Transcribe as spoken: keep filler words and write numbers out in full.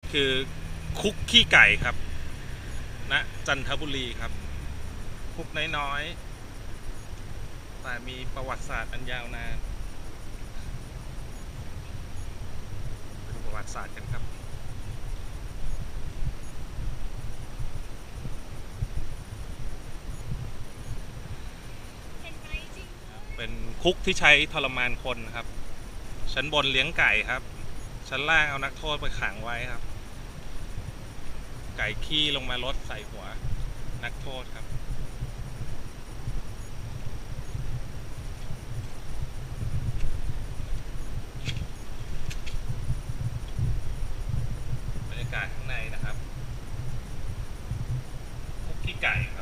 คือคุกขี้ไก่ครับณจันทบุรีครับคุกน้อยๆแต่มีประวัติศาสตร์อันยาวนานไปดูประวัติศาสตร์กันครับเป็นคุกที่ใช้ทรมานคนครับชั้นบนเลี้ยงไก่ครับชั้นล่างเอานักโทษไปขังไว้ครับไก่ขี้ลงมาลดใส่หัวนักโทษครับบรรยากาศข้างในนะครับคุกขี้ไก่ครับ